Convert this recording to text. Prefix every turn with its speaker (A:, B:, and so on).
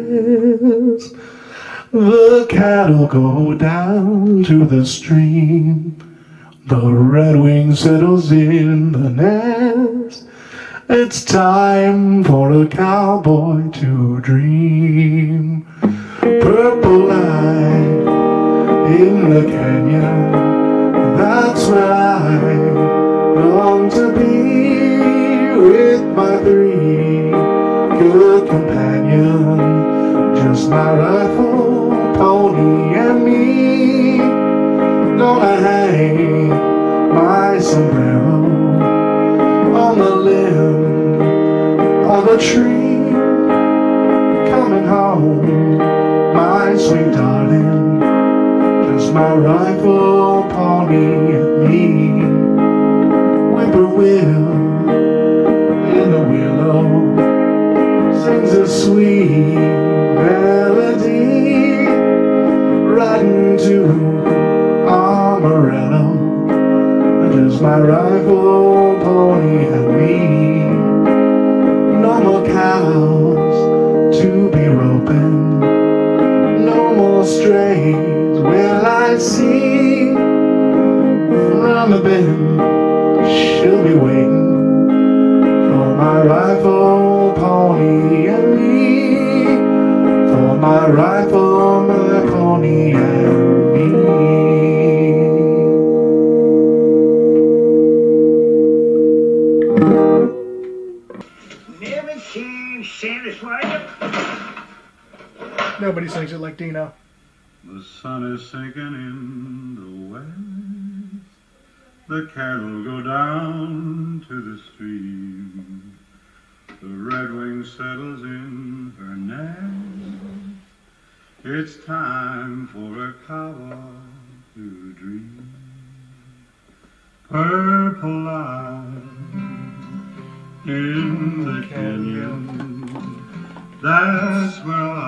A: nest. The cattle go down to the stream. The redwing settles in the nest. It's time for a cowboy to dream. Purple light in the canyon, that's where I long to be, with my three good companions, just my rifle, pony, and me. Gonna hang my sombrero on the limb of a tree. Coming home, my sweet darling, just my rifle, pony, and me. Whippoorwill in the willow sings a sweet melody, riding to Amarillo, just my rifle, pony, and me. No more cows to be roping, no more strays will I see. From the bend, she'll be waiting for my rifle, pony, and me. For my rifle, my pony, and me.
B: Never seen Santa Slide.
C: Nobody sings it like Dino.
D: The sun is sinking in the west. The cattle go down to the stream. The redwing settles in her nest. It's time for a cowboy to dream. Purple light in the canyon, that's where